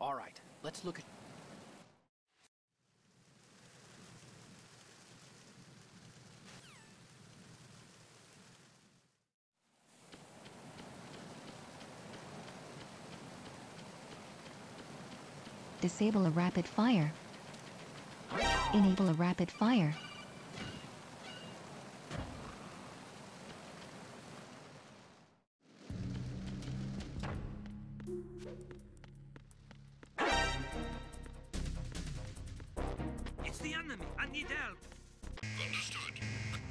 All right, let's look at... Disable a rapid fire. Enable a rapid fire. It's the enemy. I need help. Understood.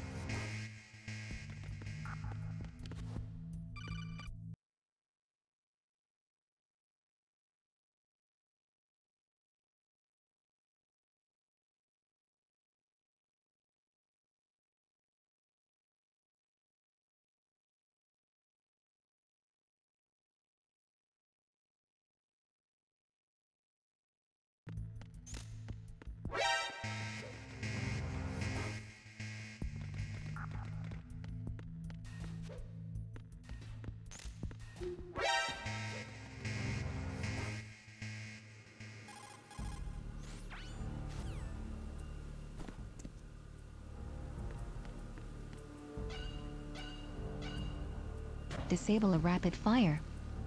Disable a rapid fire.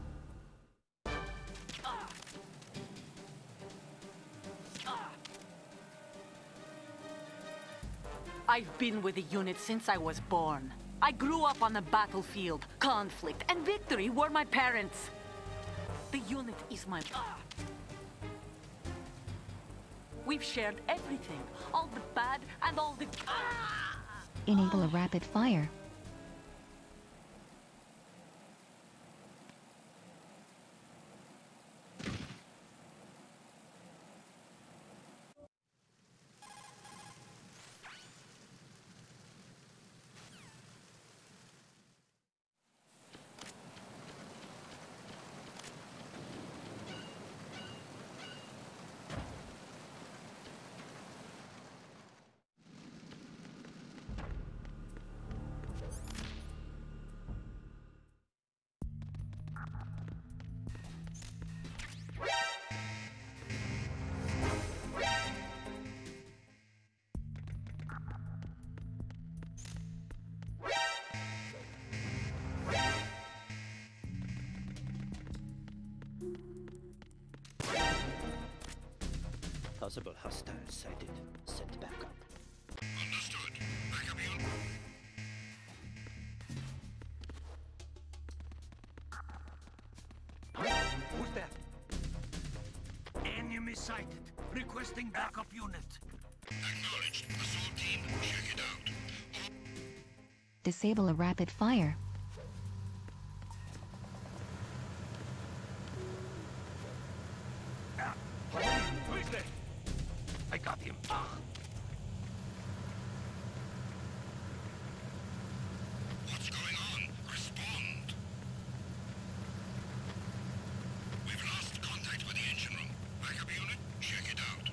I've been with the unit since I was born. I grew up on the battlefield. Conflict and victory were my parents. The unit is my... We've shared everything. All the bad and all the... Enable a rapid fire. Possible hostiles sighted. Send backup. Understood. Backup unit. Who's that? Enemy sighted. Requesting backup unit. Acknowledged. Assault team, check it out. Disable a rapid fire. Who is there? I got him. What's going on? Respond. We've lost contact with the engine room. Backup unit, check it out.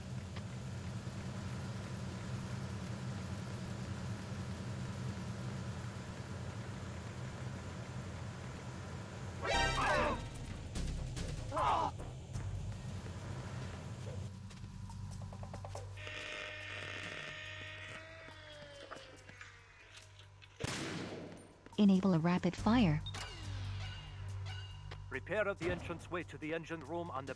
Enable a rapid fire. Repair of the entranceway to the engine room on the...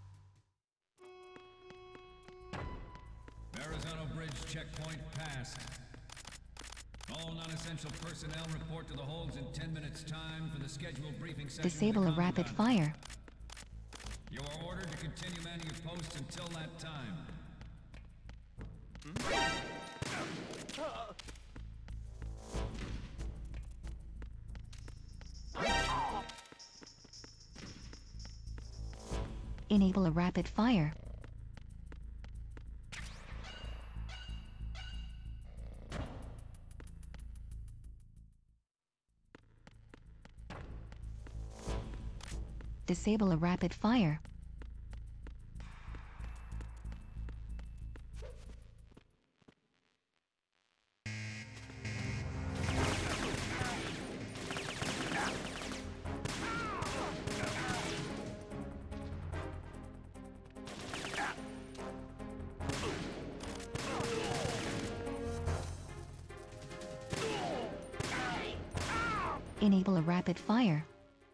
Verrazano Bridge checkpoint passed. All non-essential personnel report to the holds in 10 minutes' time for the scheduled briefing session. Disable a rapid fire. You are ordered to continue manning your posts until that time. Enable a rapid fire. Disable a rapid fire. Enable a rapid fire.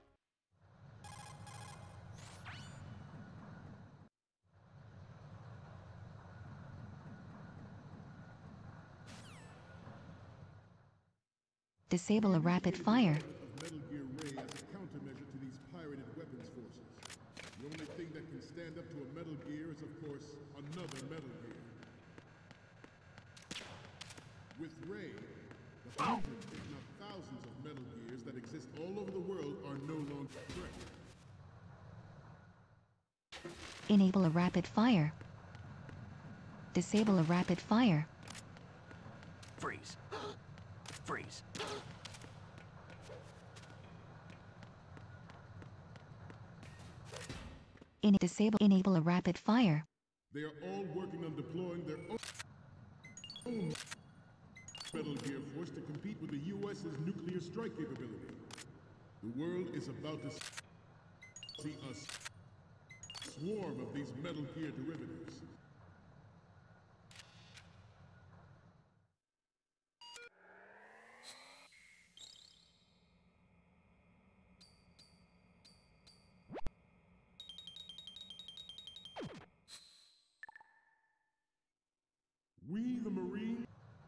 Disable a rapid fire. Of Metal Gear Ray as a countermeasure to these pirated weapons forces. The only thing that can stand up to a Metal Gear is, of course, another Metal Gear. With Ray, the hundreds, if not thousands of Metal Gears that exist all over the world are no longer a threat. Enable a rapid fire. Disable a rapid fire. Freeze. Freeze. Enable a rapid fire. They are all working on deploying their own Metal Gear force to compete with the U.S.'s nuclear strike capability. The world is about to see a swarm of these Metal Gear derivatives. We, the Marines,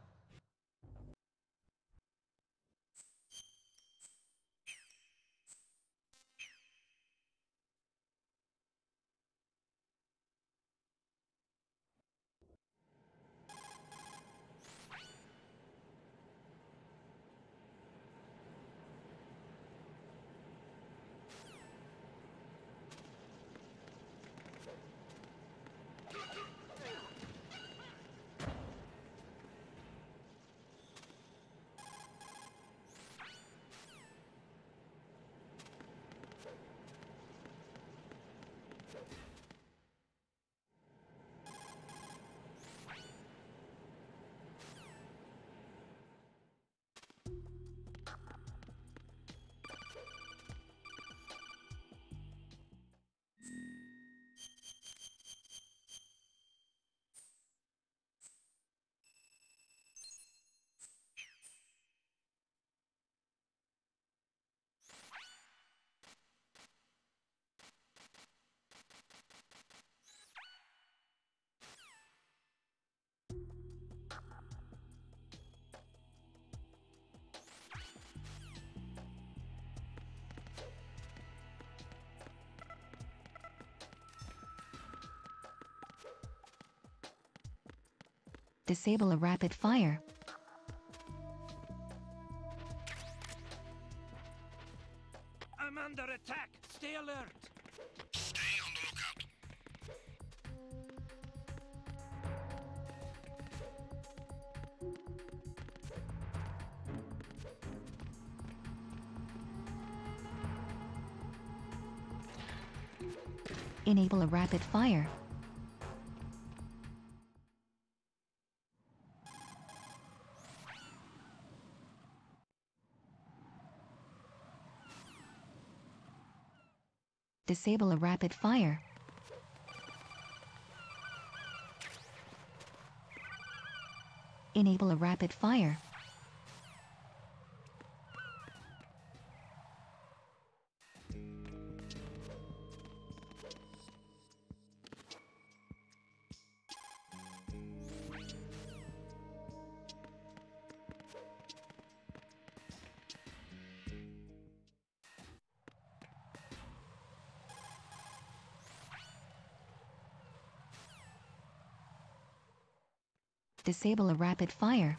Disable a rapid fire. I'm under attack. Stay alert. Stay on the lookout. Enable a rapid fire. Disable a rapid fire. Enable a rapid fire. Disable a rapid fire.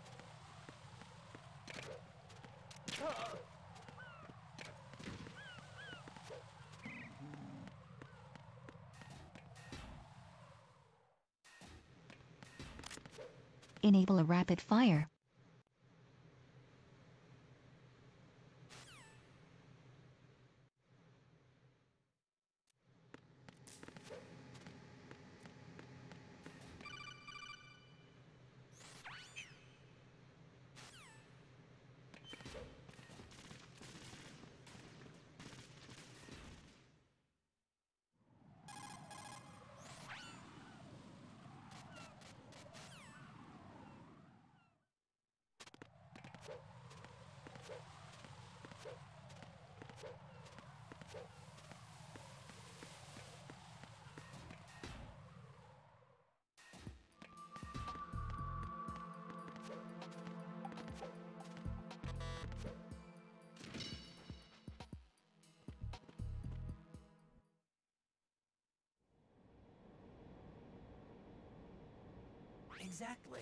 Enable a rapid fire. Exactly.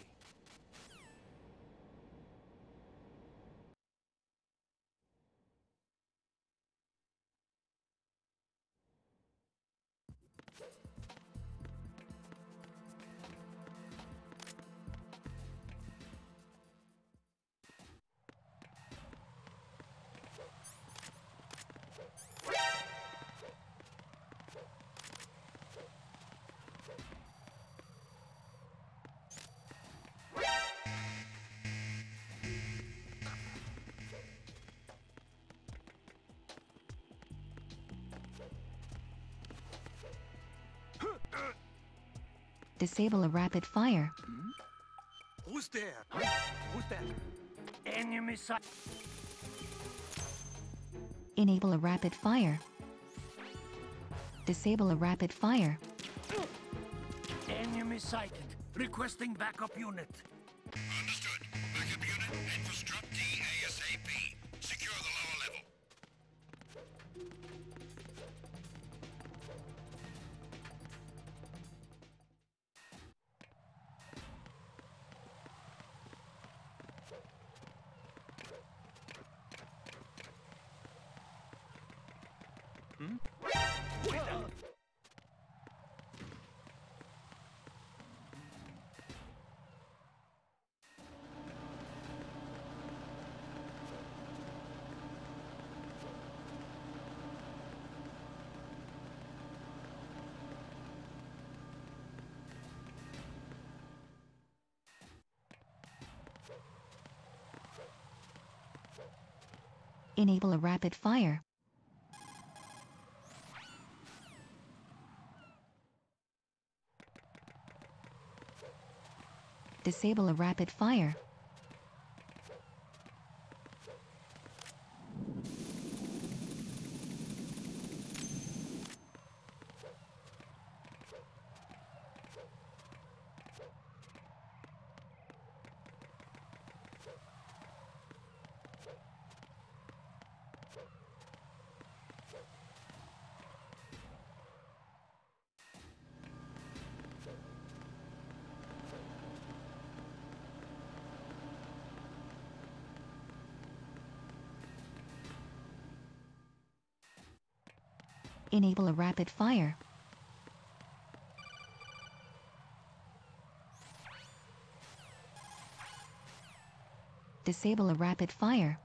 Disable a rapid fire. Who's there? Who's that? Enemy sight. Enable a rapid fire. Disable a rapid fire. Enemy sighted. Requesting backup unit. Understood. Backup unit, infrastruct ASAP. Secure the lower level. Enable a rapid fire. Disable a rapid fire. Enable a rapid fire. Disable a rapid fire.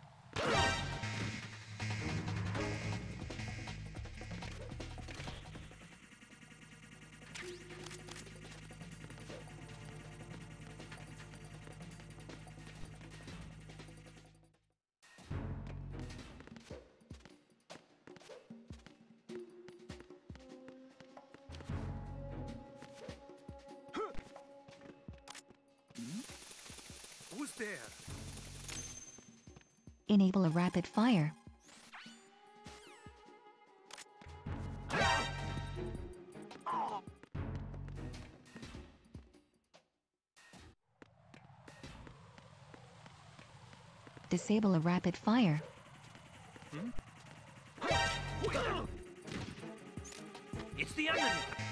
Who's there? Enable a rapid fire. Disable a rapid fire. It's the enemy!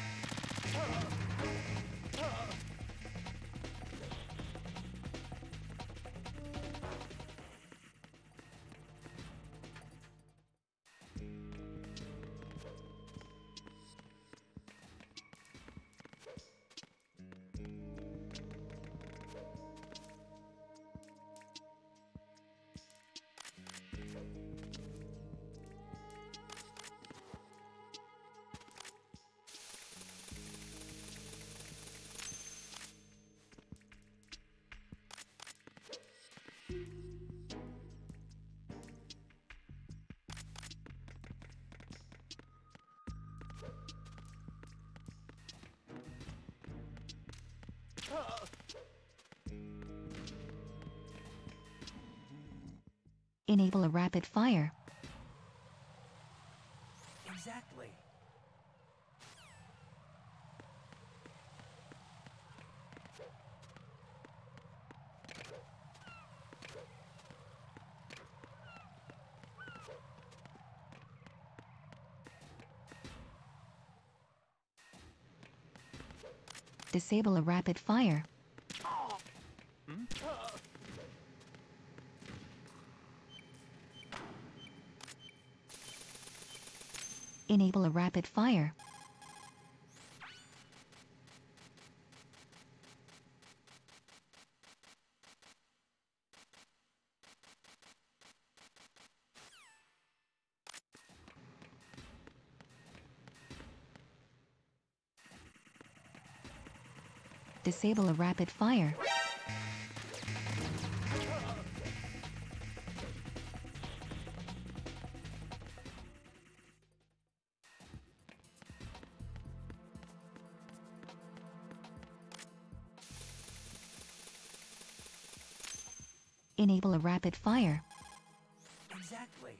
Enable a rapid fire. Exactly. Disable a rapid fire. Enable a rapid fire. Disable a rapid fire. Enable a rapid fire. Exactly.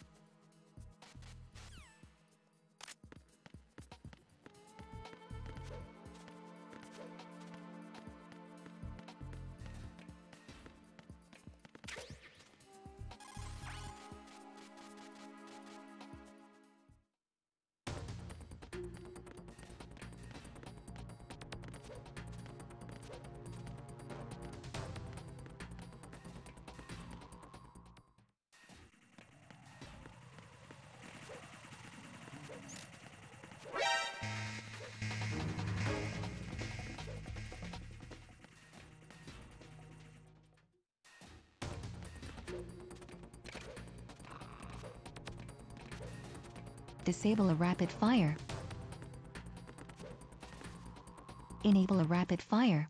Disable a rapid fire. Enable a rapid fire.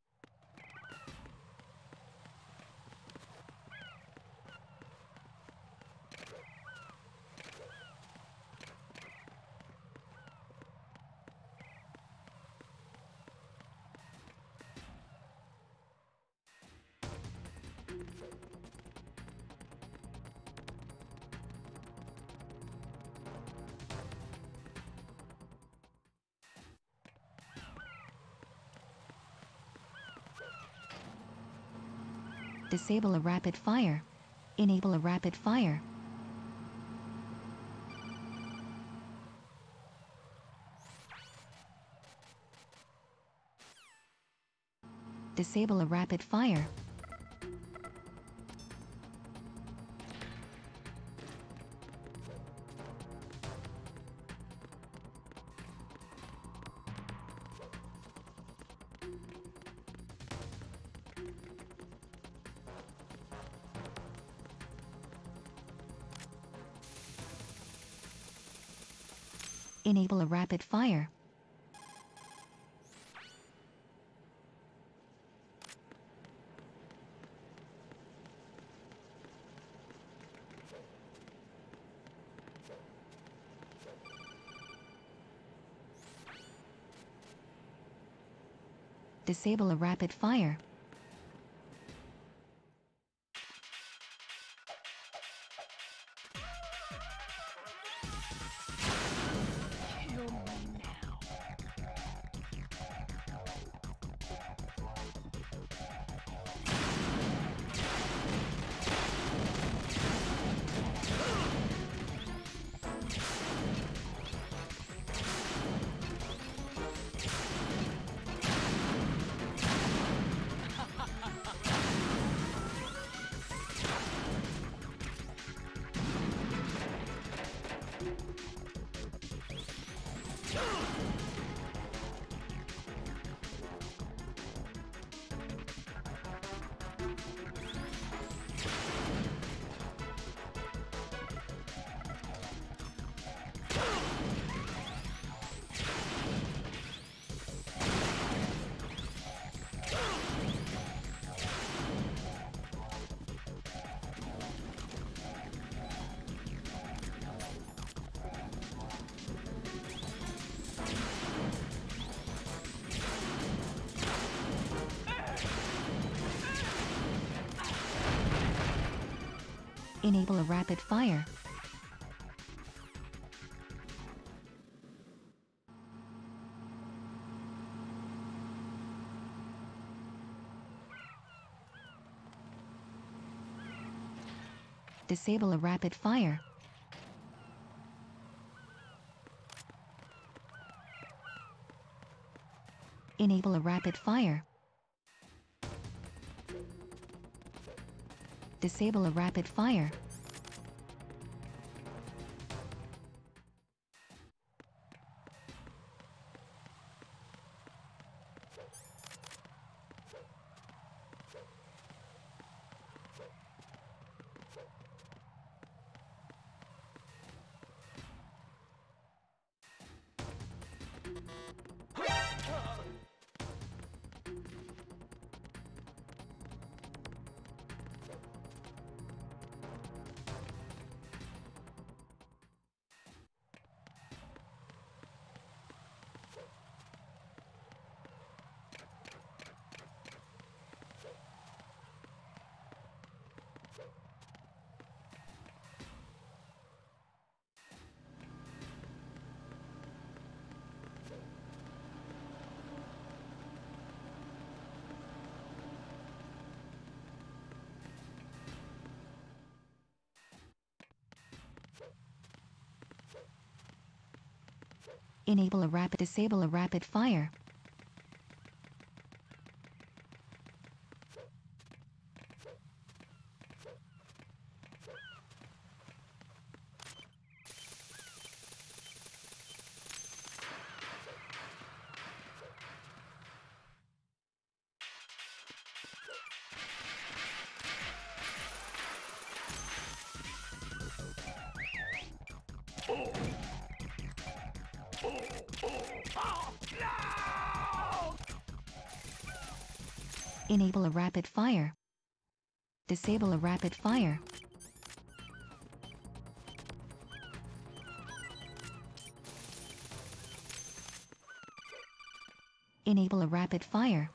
Disable a rapid fire. Enable a rapid fire. Disable a rapid fire. Enable a rapid fire. Disable a rapid fire. Enable a rapid fire. Disable a rapid fire. Enable a rapid fire. Disable a rapid fire. Disable a rapid fire. Enable a rapid fire. Disable a rapid fire. Enable a rapid fire.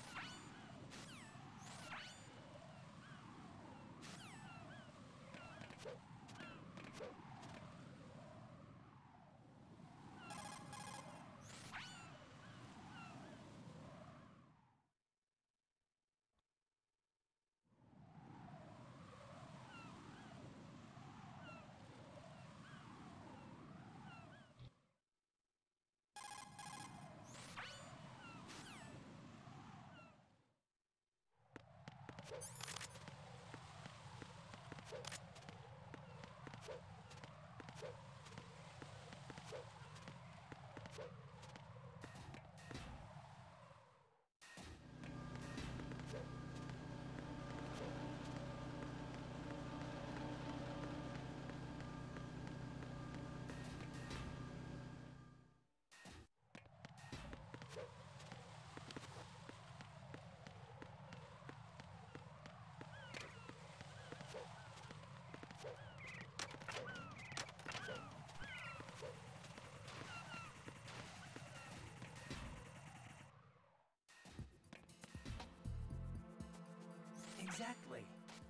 Exactly.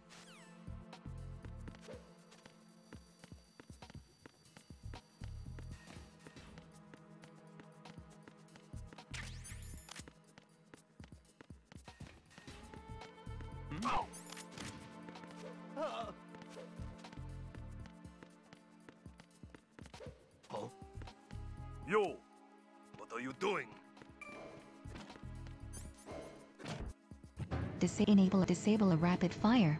Huh? Yo, what are you doing? Disable a rapid fire.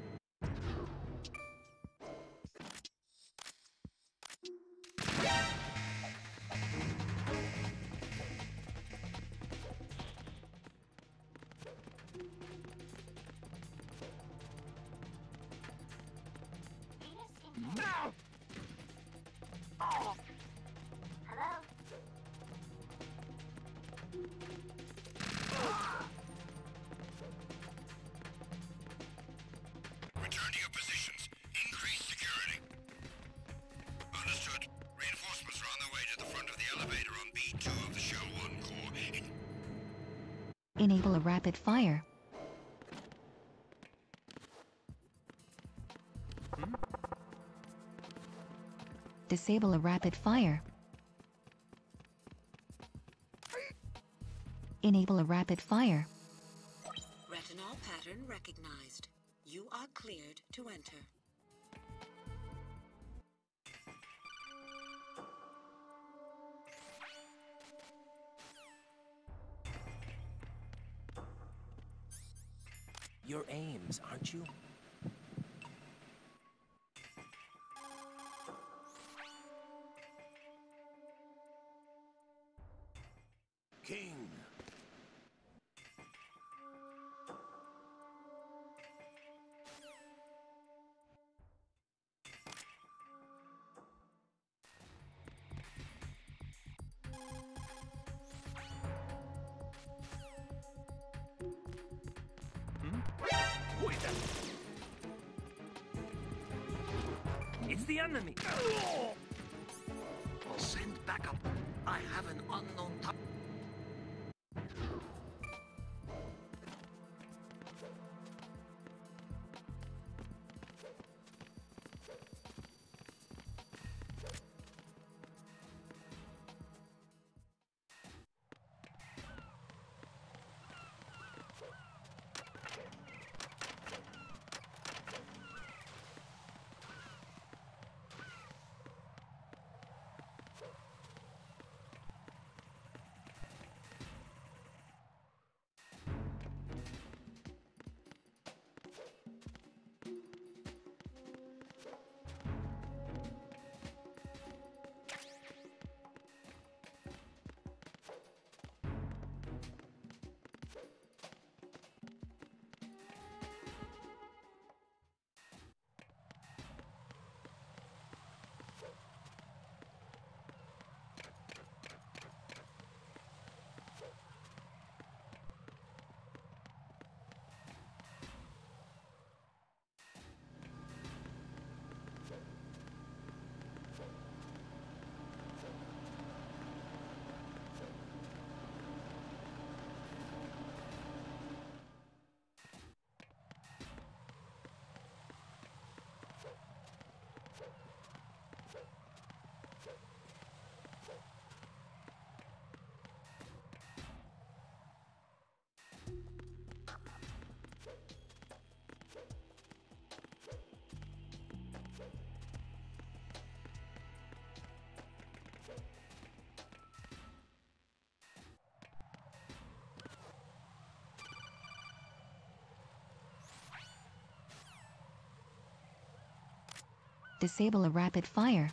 Return to your positions. Increase security. Understood. Reinforcements are on their way to the front of the elevator on B2 of the Shell 1 core. Enable a rapid fire. Disable a rapid fire. Enable a rapid fire. Retinol pattern recognized. You are cleared to enter. Your aims, aren't you? Destroy them. It's the enemy. I'll send backup. I have an unknown type. Disable a rapid fire.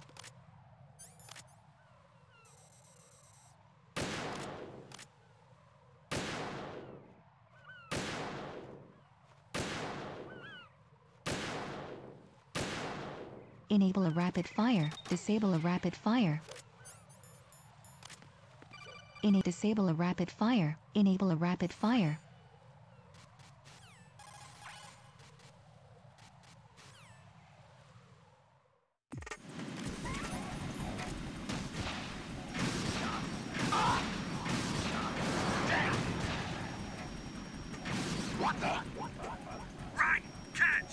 Enable a rapid fire. Disable a rapid fire. Disable a rapid fire. Enable a rapid fire. What the? Right, catch!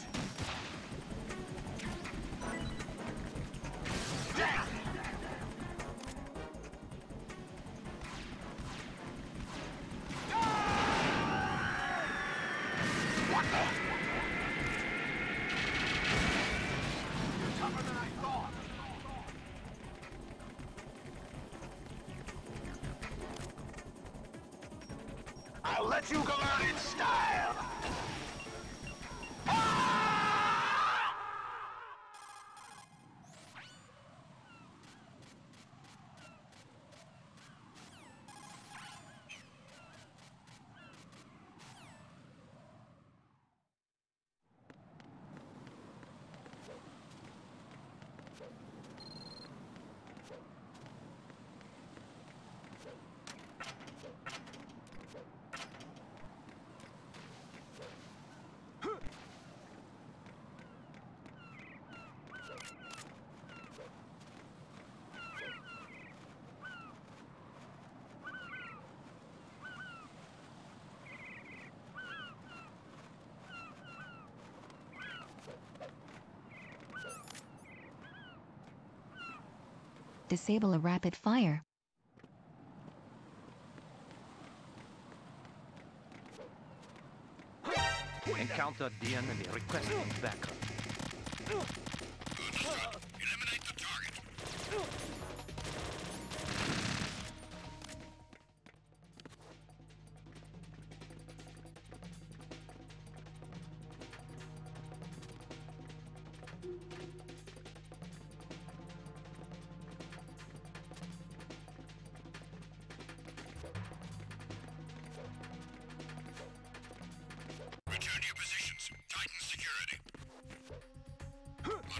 What the? You're tougher than I thought. I'll let you go out in style! Disable a rapid fire. Encountered the enemy requesting backup. Eliminate the target. Return to your positions. Titan security.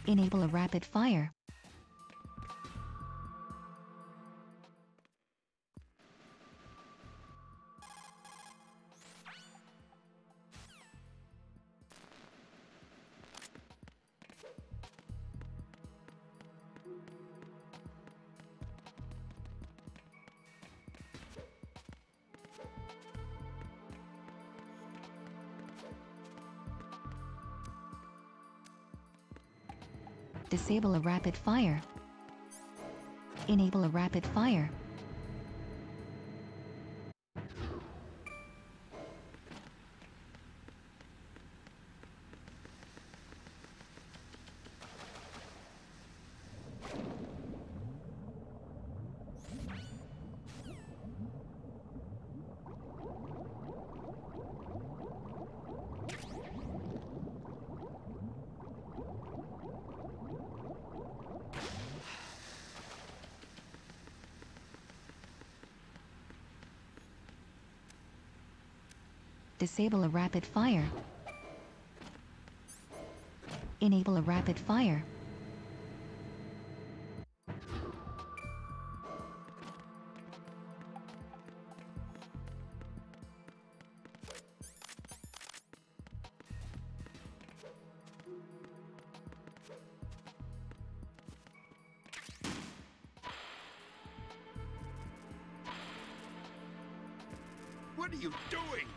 Enable a rapid fire. Disable a rapid fire. Enable a rapid fire. Disable a rapid fire. Enable a rapid fire. What are you doing?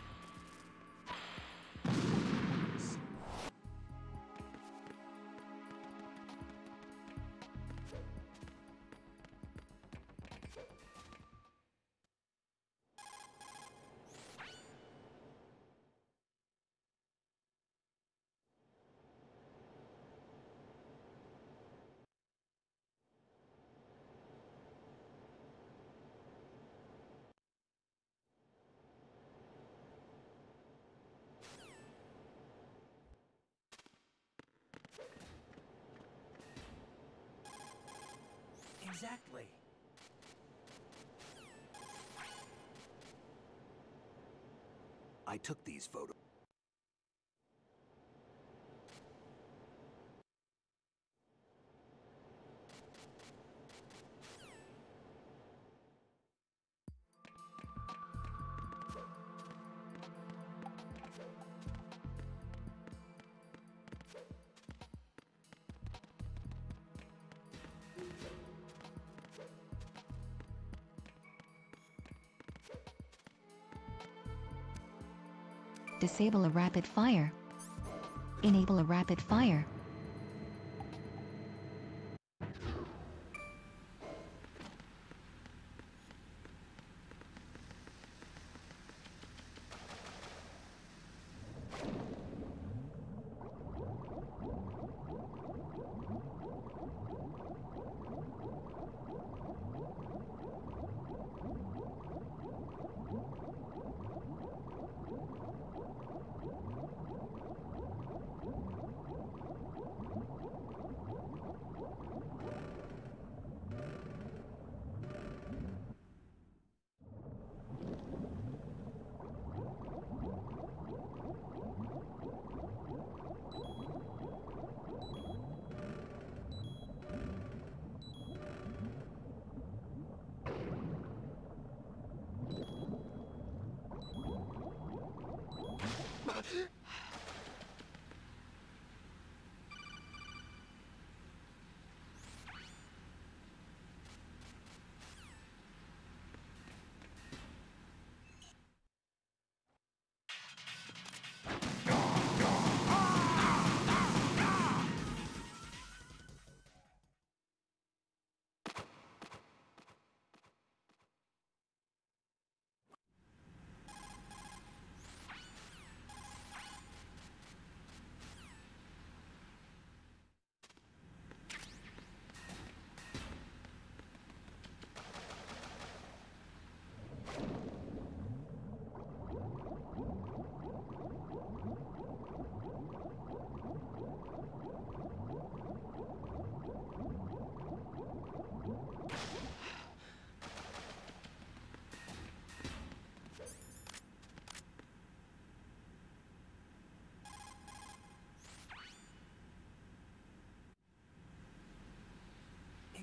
Exactly. I took these photos. Disable a rapid fire. Enable a rapid fire.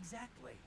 exactly?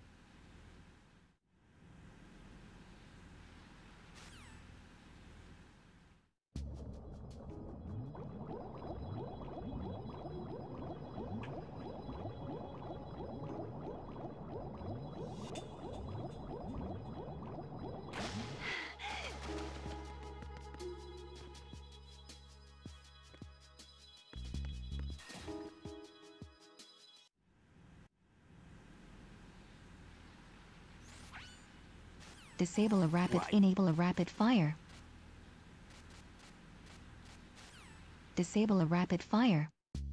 Disable a rapid. Right. Enable a rapid fire. Disable a rapid fire.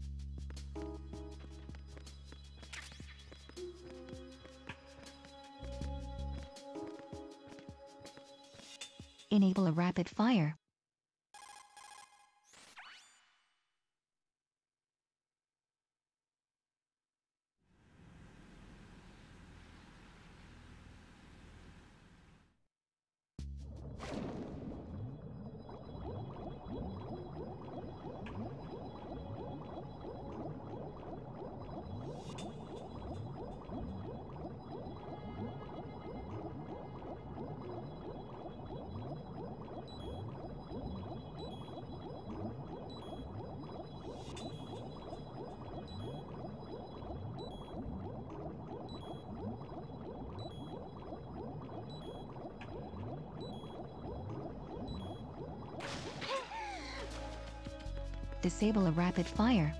Enable a rapid fire. Disable a rapid fire.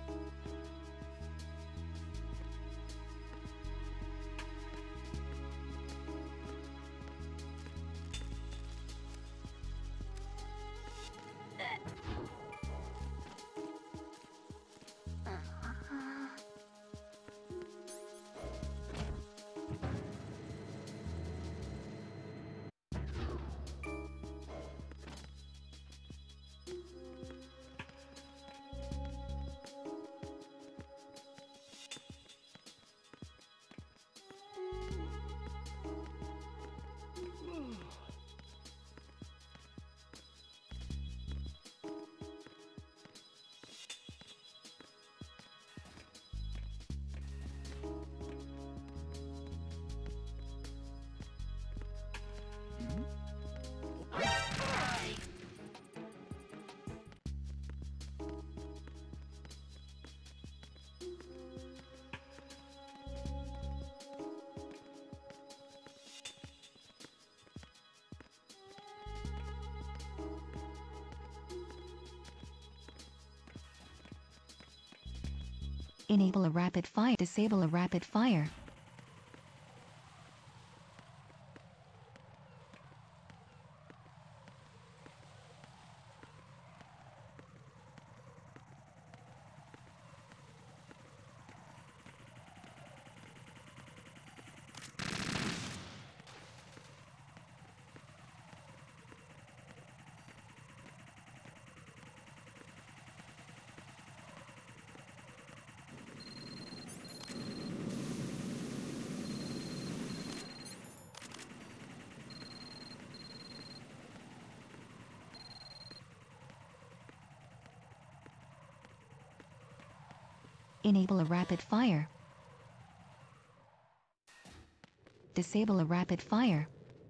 Enable a rapid fire. Disable a rapid fire. Enable a rapid fire. Disable a rapid fire.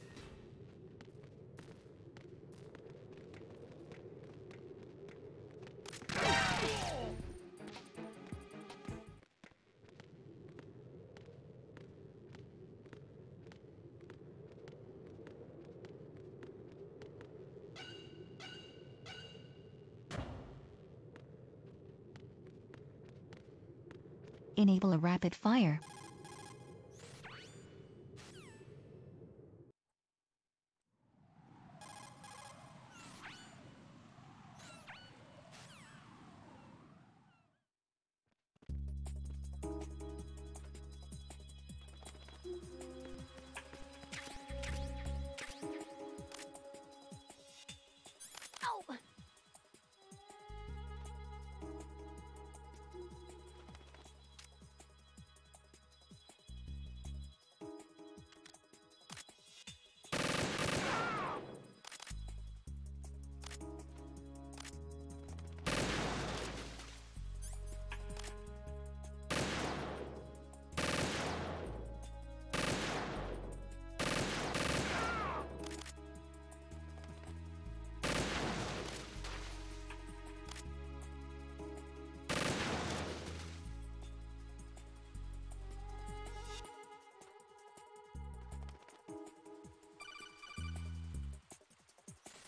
Enable a rapid fire.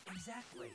Exactly.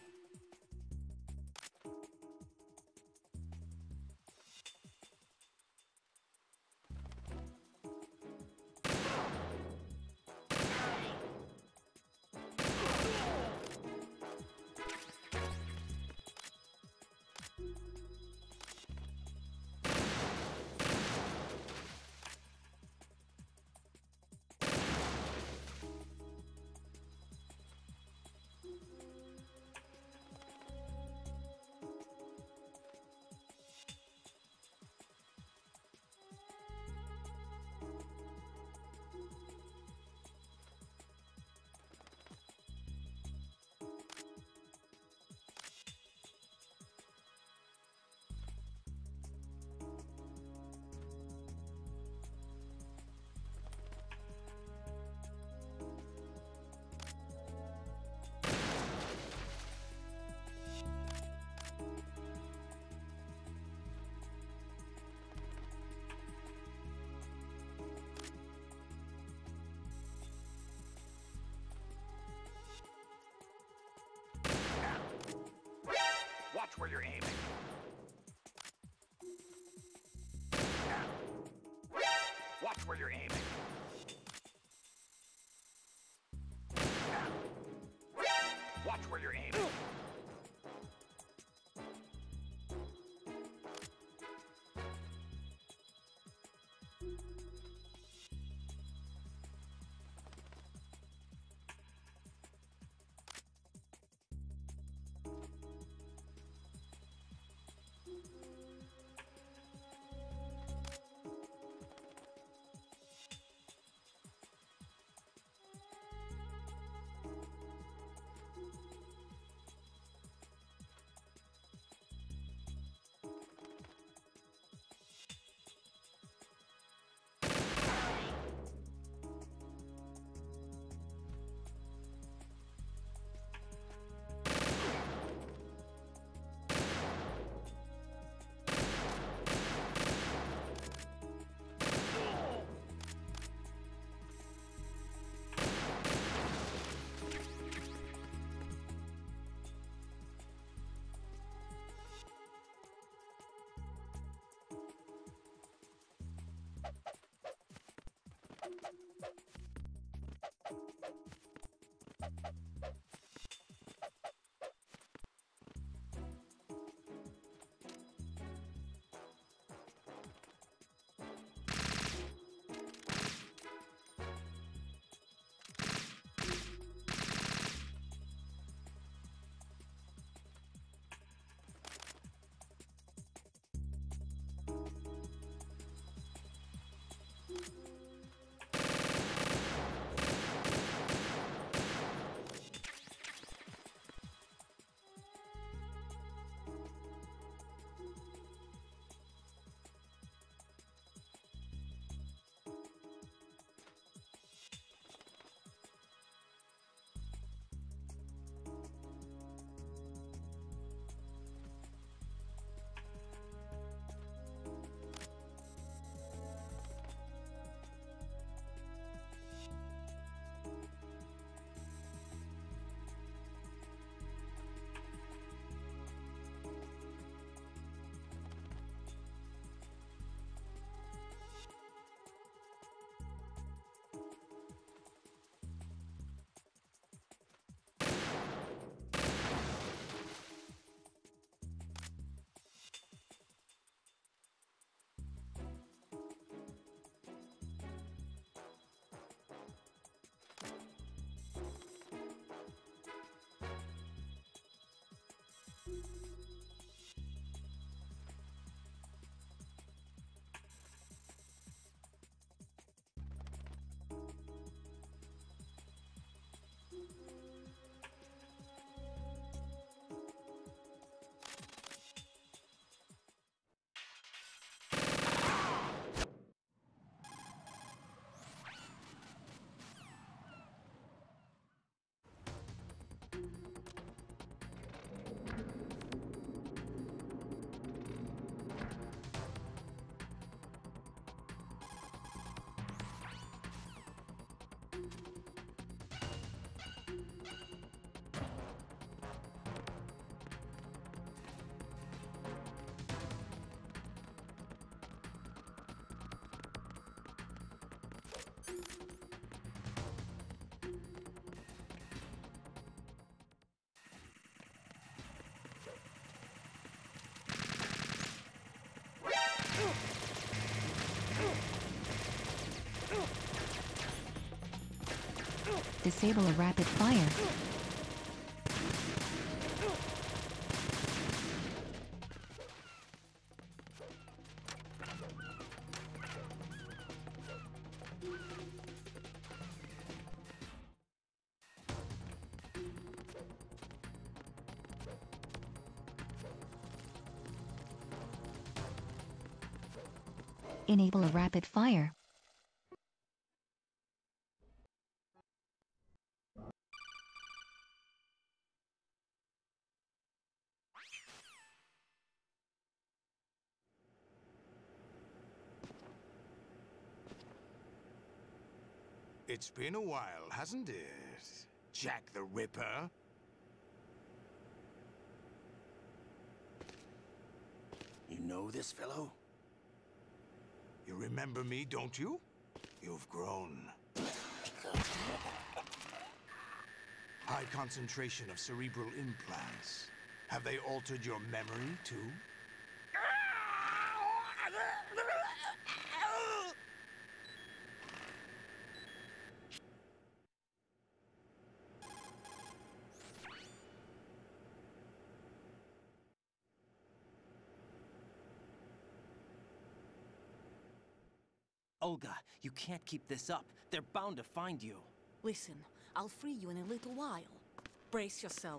Disable a rapid fire. Enable a rapid fire. It's been a while, hasn't it? Jack the Ripper? You know this fellow? You remember me, don't you? You've grown. High concentration of cerebral implants. Have they altered your memory, too? Olga, you can't keep this up. They're bound to find you. Listen, I'll free you in a little while. Brace yourself.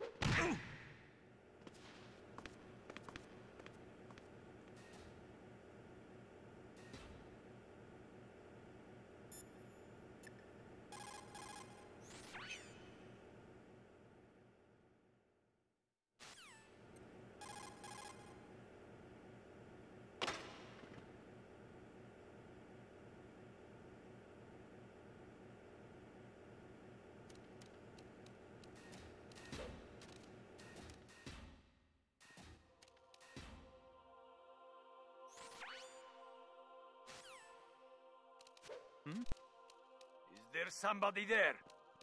Is there somebody there?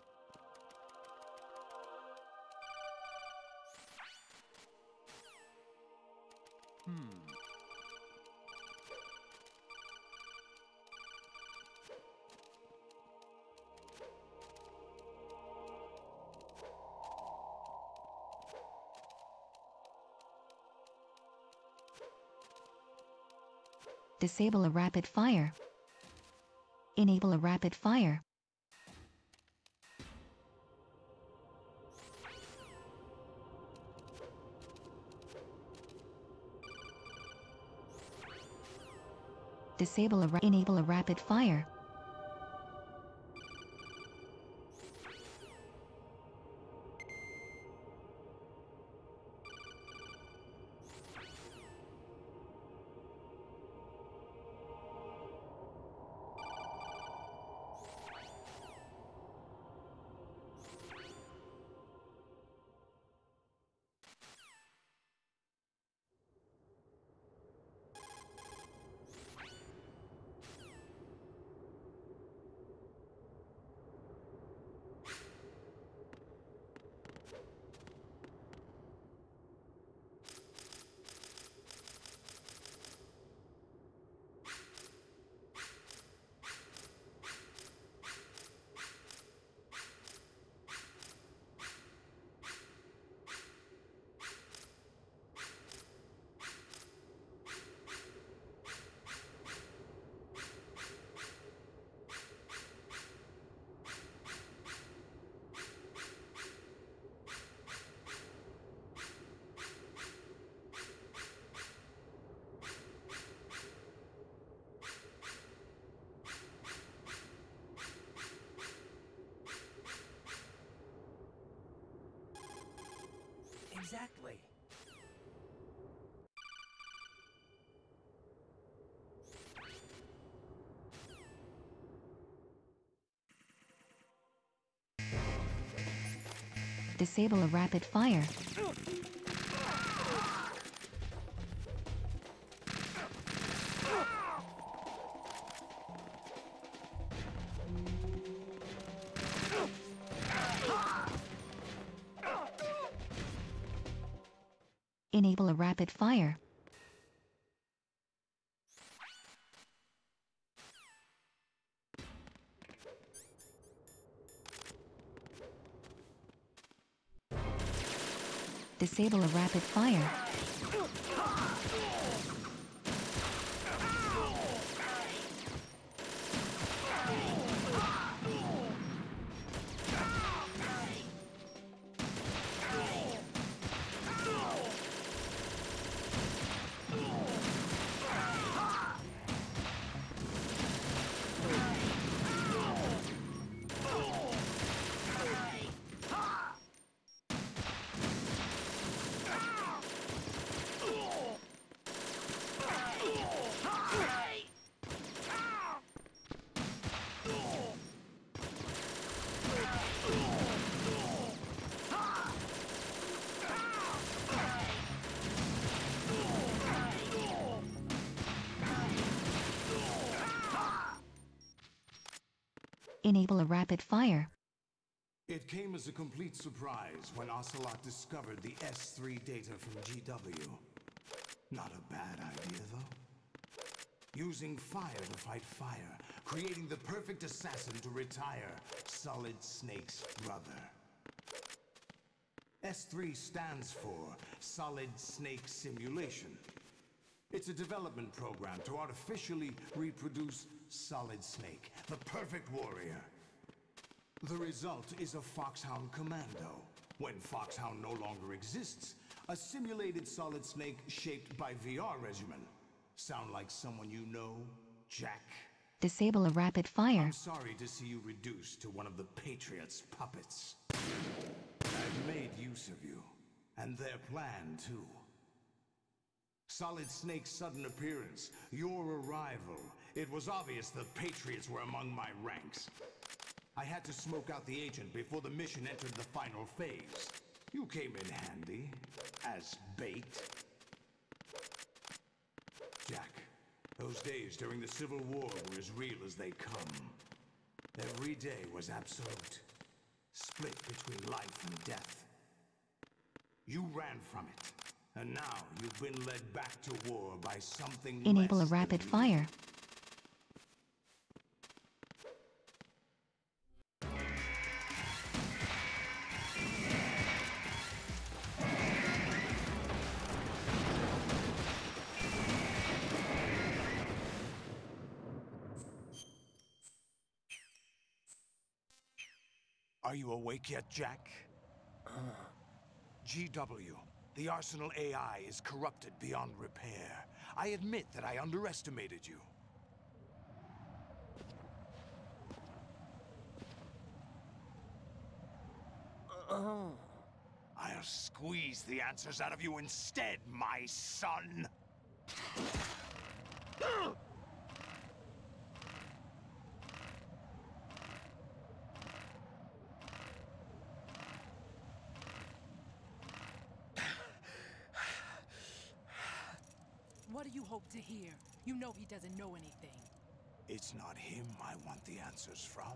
Disable a rapid fire. Enable a rapid fire. Enable a rapid fire. Exactly. Disable a rapid fire. Enable a rapid fire. Disable a rapid fire. Enable a rapid fire. It came as a complete surprise when Ocelot discovered the S3 data from GW. Not a bad idea, though. Using fire to fight fire, creating the perfect assassin to retire Solid Snake's brother. S3 stands for Solid Snake Simulation. It's a development program to artificially reproduce Solid Snake, the perfect warrior. The result is a Foxhound Commando. When Foxhound no longer exists, a simulated Solid Snake shaped by VR regimen. Sound like someone you know, Jack? Disable a rapid fire. I'm sorry to see you reduced to one of the Patriots' puppets. I've made use of you, and their plan too. Solid Snake's sudden appearance, your arrival. It was obvious the Patriots were among my ranks. I had to smoke out the agent before the mission entered the final phase. You came in handy, as bait. Jack, those days during the Civil War were as real as they come. Every day was absolute, split between life and death. You ran from it. And now you've been led back to war by something Enable a less rapid than fire. Are you awake yet, Jack? GW. The Arsenal AI is corrupted beyond repair. I admit that I underestimated you. I'll squeeze the answers out of you instead, my son! What do you hope to hear? You know he doesn't know anything. It's not him I want the answers from.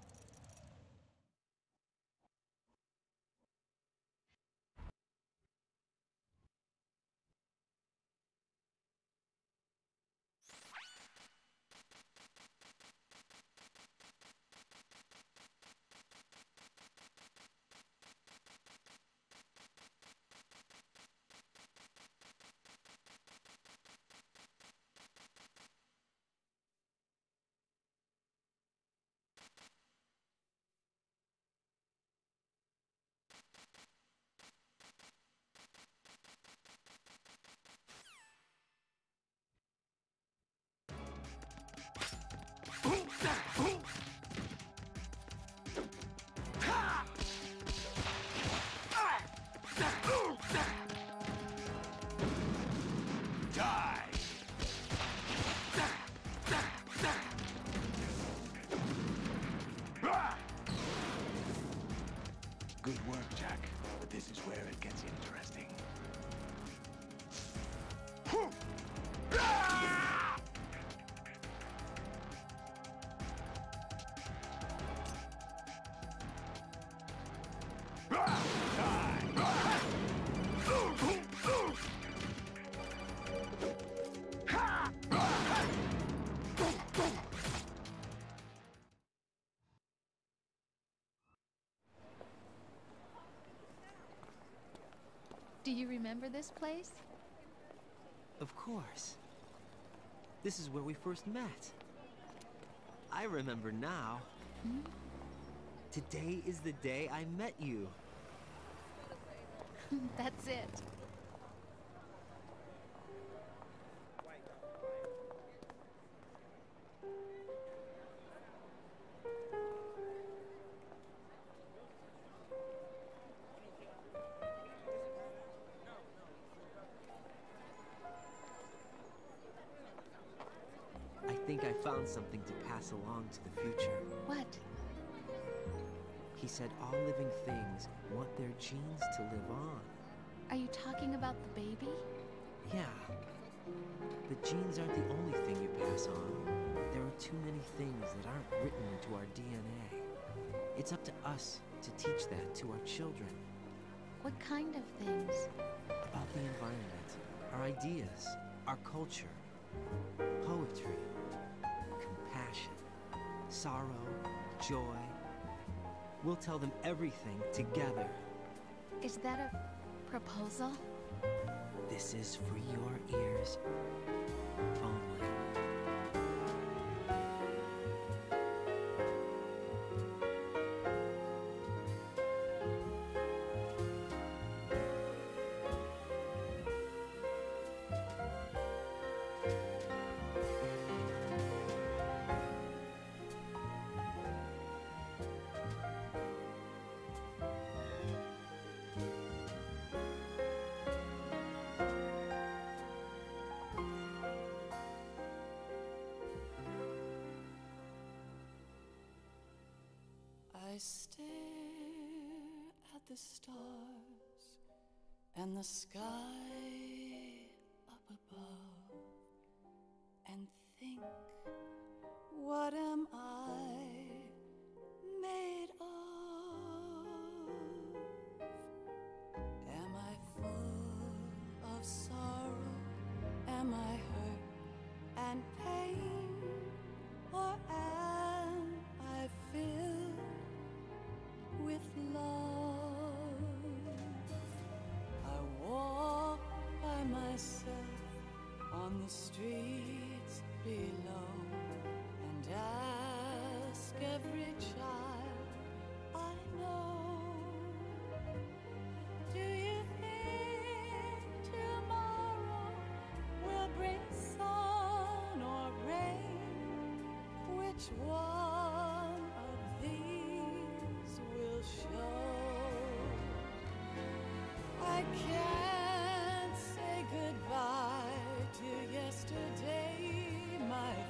Good work, Jack. But this is where it gets interesting. Do you remember this place? Of course. This is where we first met. I remember now. Hmm? Today is the day I met you. That's it. I think I found something to pass along to the future. What? He said all living things want their genes to live on. Are you talking about the baby? Yeah. The genes aren't the only thing you pass on. There are too many things that aren't written into our DNA. It's up to us to teach that to our children. What kind of things? About the environment, our ideas, our culture, poetry, compassion, sorrow, joy. We'll tell them everything together. Is that a proposal? This is for your ears only. I stare at the stars and the sky up above and think, what am I made of? Am I full of sorrow? Am I hurt and pain? Or am I filled with love? I walk by myself on the streets below and ask every child I know, do you think tomorrow will bring sun or rain? Which one of these will show? I can't say goodbye to yesterday, my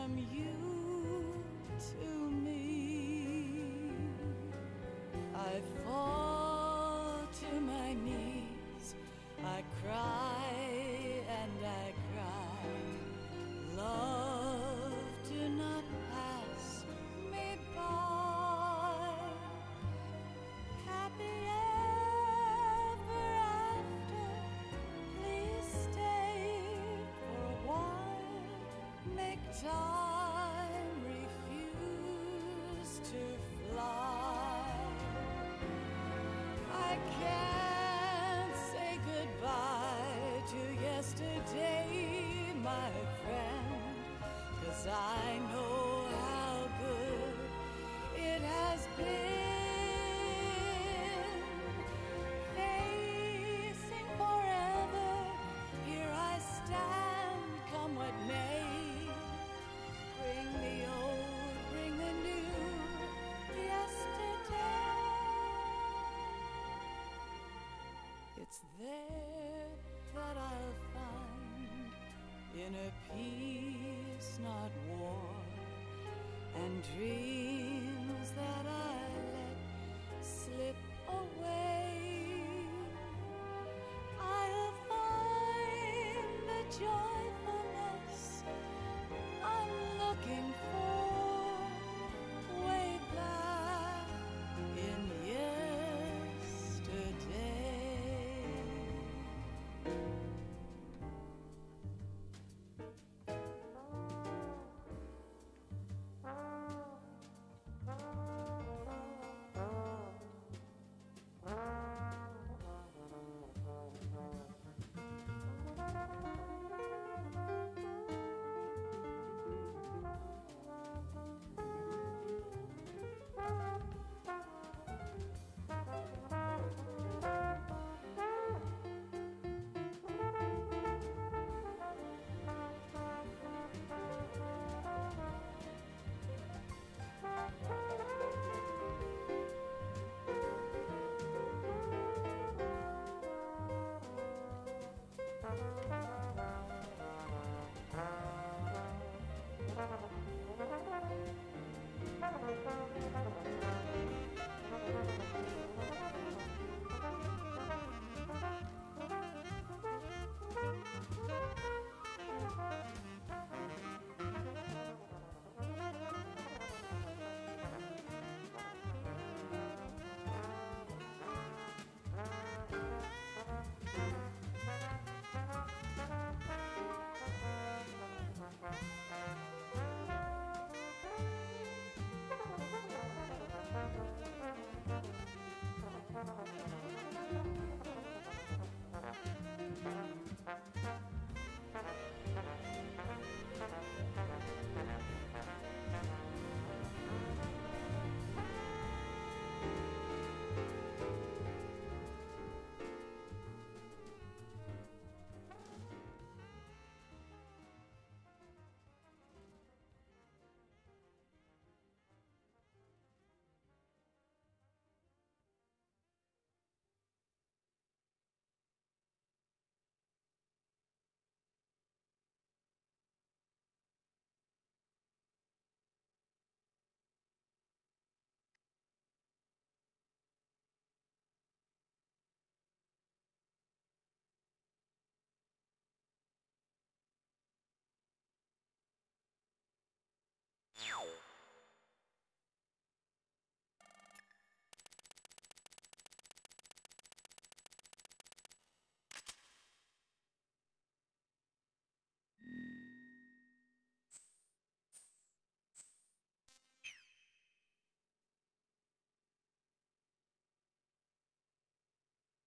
from you to me. I fall to my knees, I cry and I cry. Love, do not pass me by. Happy ever after, please stay for a while. Make time refuse to fly. I can't say goodbye to yesterday, my friend, 'cause I know how good it has been. Facing forever, here I stand, come what may. Bring the old, bring the new, yesterday. It's there that I'll find inner peace, not war, and dreams that I let slip away. I'll find the joy